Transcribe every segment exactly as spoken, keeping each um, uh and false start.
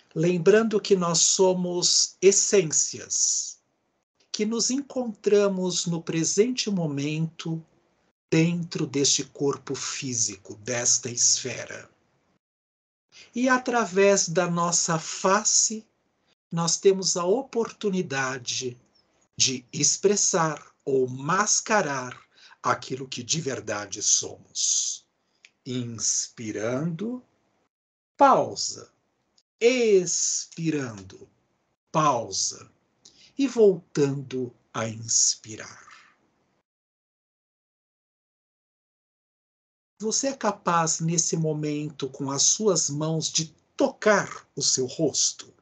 lembrando que nós somos essências, que nos encontramos no presente momento dentro deste corpo físico, desta esfera. E através da nossa face, nós temos a oportunidade de expressar ou mascarar aquilo que de verdade somos. Inspirando, pausa. Expirando, pausa. E voltando a inspirar. Você é capaz, nesse momento, com as suas mãos, de tocar o seu rosto?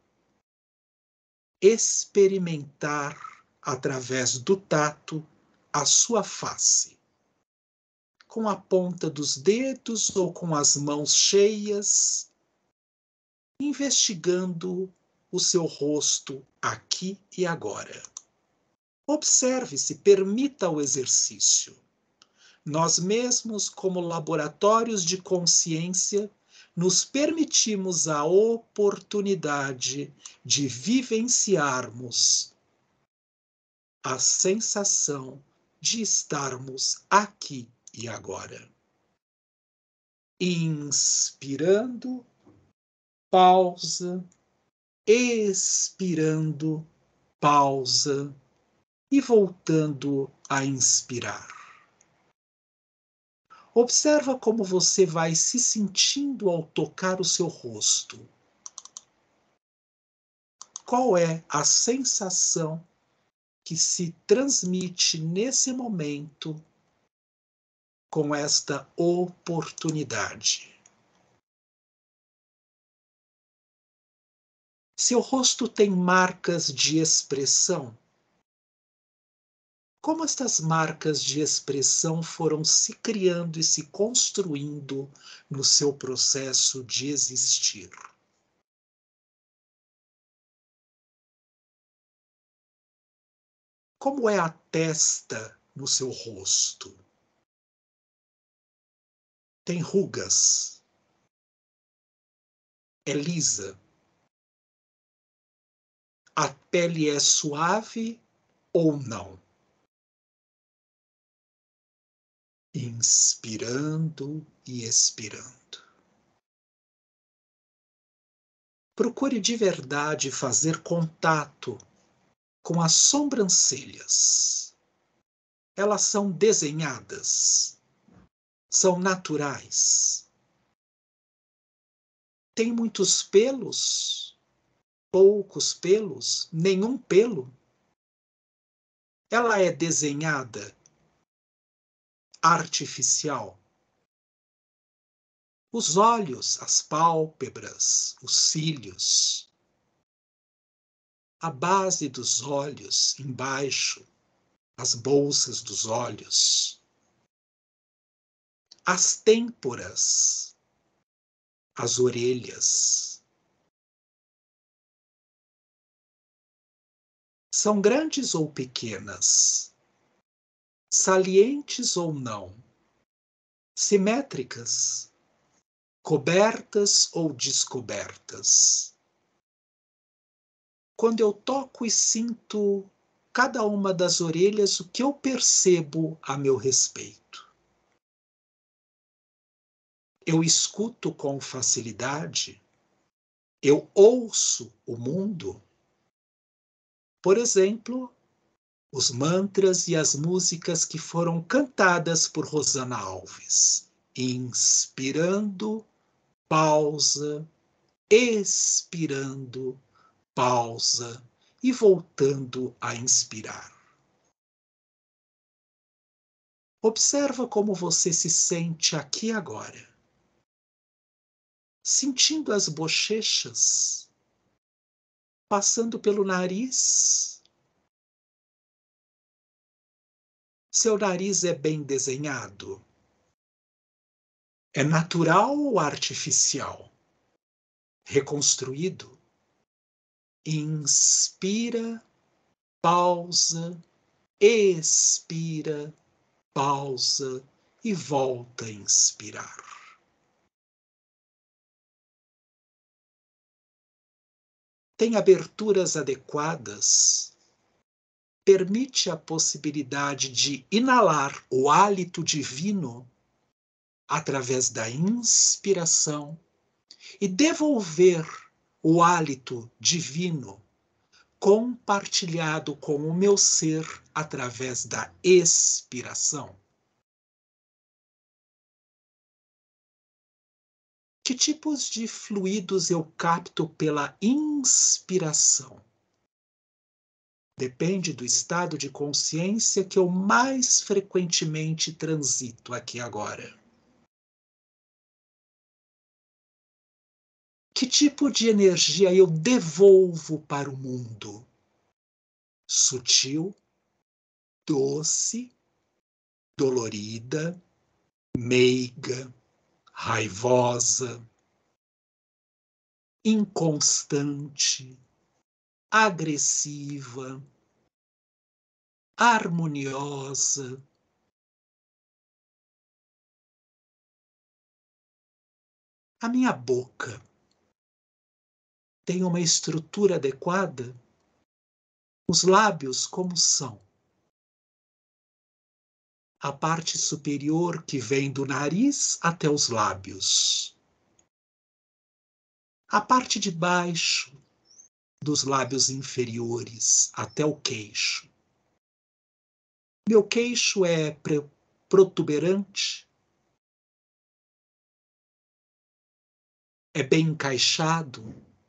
Experimentar, através do tato, a sua face. Com a ponta dos dedos ou com as mãos cheias, investigando o seu rosto aqui e agora. Observe-se, permita o exercício. Nós mesmos, como laboratórios de consciência, nos permitimos a oportunidade de vivenciarmos a sensação de estarmos aqui e agora. Inspirando, pausa, expirando, pausa e voltando a inspirar. Observa como você vai se sentindo ao tocar o seu rosto. Qual é a sensação que se transmite nesse momento com esta oportunidade? Seu rosto tem marcas de expressão? Como estas marcas de expressão foram se criando e se construindo no seu processo de existir? Como é a testa no seu rosto? Tem rugas? É lisa? A pele é suave ou não? Inspirando e expirando. Procure de verdade fazer contato com as sobrancelhas. Elas são desenhadas, são naturais. Tem muitos pelos, poucos pelos, nenhum pelo. Ela é desenhada, artificial. Os olhos, as pálpebras, os cílios, a base dos olhos embaixo, as bolsas dos olhos, as têmporas, as orelhas. São grandes ou pequenas? Salientes ou não? Simétricas? Cobertas ou descobertas? Quando eu toco e sinto cada uma das orelhas, o que eu percebo a meu respeito? Eu escuto com facilidade? Eu ouço o mundo? Por exemplo, os mantras e as músicas que foram cantadas por Rosana Alves. Inspirando, pausa, expirando, pausa e voltando a inspirar. Observa como você se sente aqui agora. Sentindo as bochechas, passando pelo nariz. Seu nariz é bem desenhado? É natural ou artificial? Reconstruído? Inspira, pausa, expira, pausa e volta a inspirar. tem aberturas adequadas, permite a possibilidade de inalar o hálito divino através da inspiração e devolver o hálito divino compartilhado com o meu ser através da expiração. Que tipos de fluidos eu capto pela inspiração? Depende do estado de consciência que eu mais frequentemente transito aqui agora. Que tipo de energia eu devolvo para o mundo? Sutil, doce, dolorida, meiga, raivosa, inconstante, agressiva, harmoniosa. A minha boca tem uma estrutura adequada? Os lábios como são? A parte superior que vem do nariz até os lábios. A parte de baixo dos lábios inferiores até o queixo. Meu queixo é protuberante? É bem encaixado?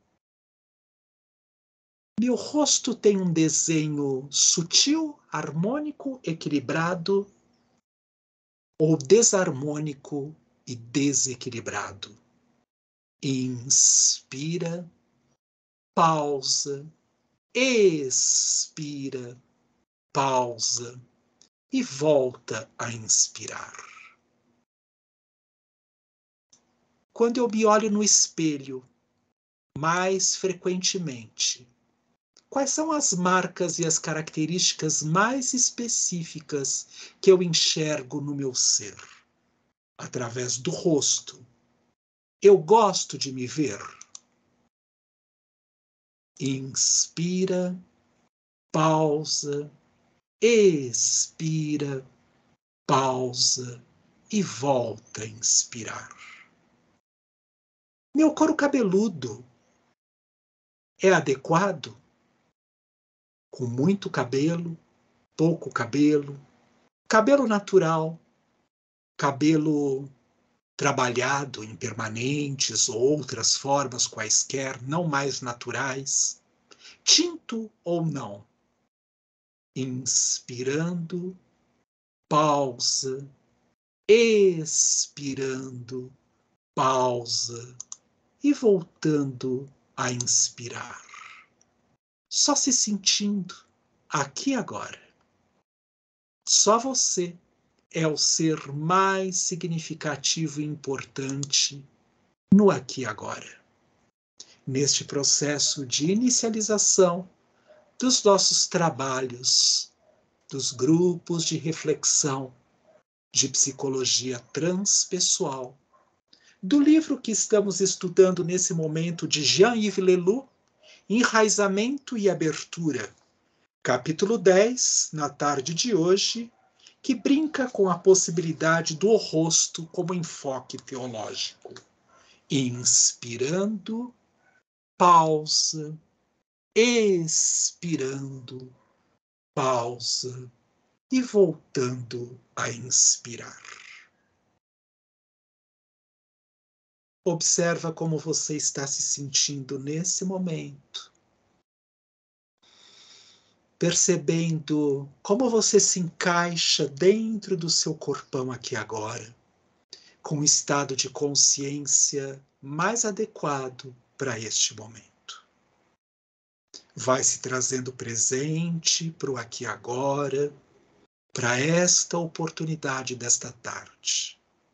Meu rosto tem um desenho sutil, harmônico, equilibrado ou desarmônico e desequilibrado? Inspira, pausa, expira, pausa e volta a inspirar. Quando eu me olho no espelho, mais frequentemente, quais são as marcas e as características mais específicas que eu enxergo no meu ser? Através do rosto. Eu gosto de me ver. Inspira, pausa, expira, pausa e volta a inspirar. Meu couro cabeludo é adequado? Com muito cabelo, pouco cabelo, cabelo natural, cabelo trabalhado em permanentes ou outras formas quaisquer, não mais naturais, tinto ou não. Inspirando, pausa, expirando, pausa e voltando a inspirar. Só se sentindo aqui agora. Só você é o ser mais significativo e importante no aqui e agora. Neste processo de inicialização dos nossos trabalhos, dos grupos de reflexão, de psicologia transpessoal, do livro que estamos estudando nesse momento de Jean-Yves Leloup, Enraizamento e Abertura, capítulo dez, na tarde de hoje, que brinca com a possibilidade do rosto como enfoque teológico. Inspirando, pausa, expirando, pausa e voltando a inspirar. Observa como você está se sentindo nesse momento. Percebendo como você se encaixa dentro do seu corpão aqui agora, com um estado de consciência mais adequado para este momento. Vai se trazendo presente para o aqui agora, para esta oportunidade desta tarde.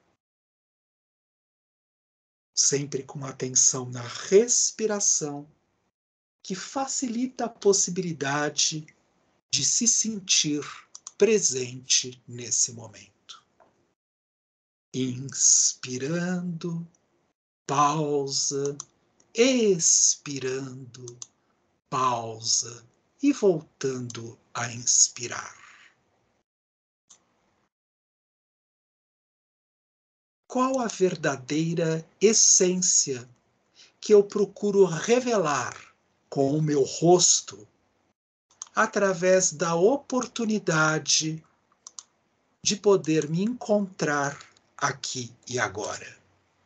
Sempre com atenção na respiração, que facilita a possibilidade de se sentir presente nesse momento. Inspirando, pausa, expirando, pausa e voltando a inspirar. Qual a verdadeira essência que eu procuro revelar com o meu rosto através da oportunidade de poder me encontrar aqui e agora?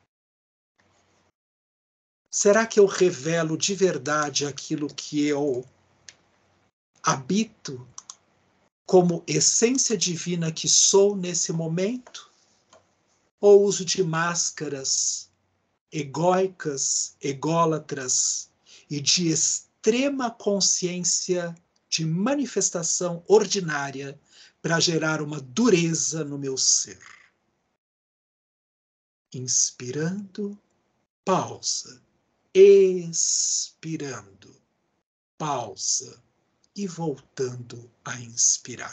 Será que eu revelo de verdade aquilo que eu habito como essência divina que sou nesse momento? Ou uso de máscaras egóicas, ególatras e de extrema consciência de manifestação ordinária para gerar uma dureza no meu ser? Inspirando, pausa. Expirando, pausa e voltando a inspirar.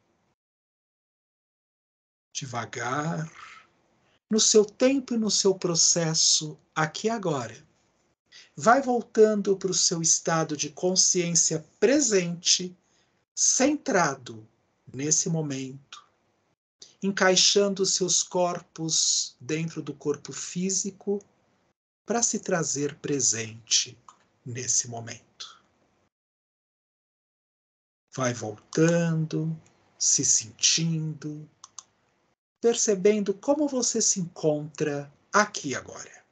Devagar, no seu tempo e no seu processo, aqui e agora. Vai voltando para o seu estado de consciência presente, centrado nesse momento, encaixando os seus corpos dentro do corpo físico para se trazer presente nesse momento. Vai voltando, se sentindo, percebendo como você se encontra aqui agora.